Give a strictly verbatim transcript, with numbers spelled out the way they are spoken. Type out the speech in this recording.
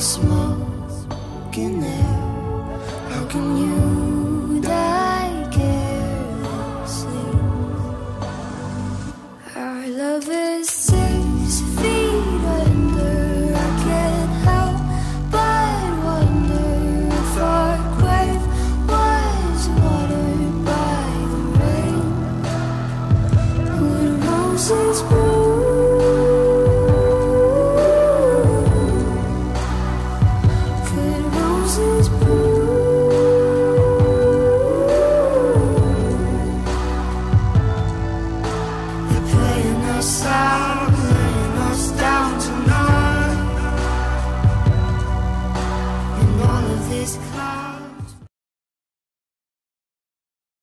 smoke in there. How can you die carelessly? Our love is six feet under. I can't help but wonder if our grave was watered by the rain. Would roses bloom? Could roses bloom? They're playing us out, laying us down tonight. And all of this cloud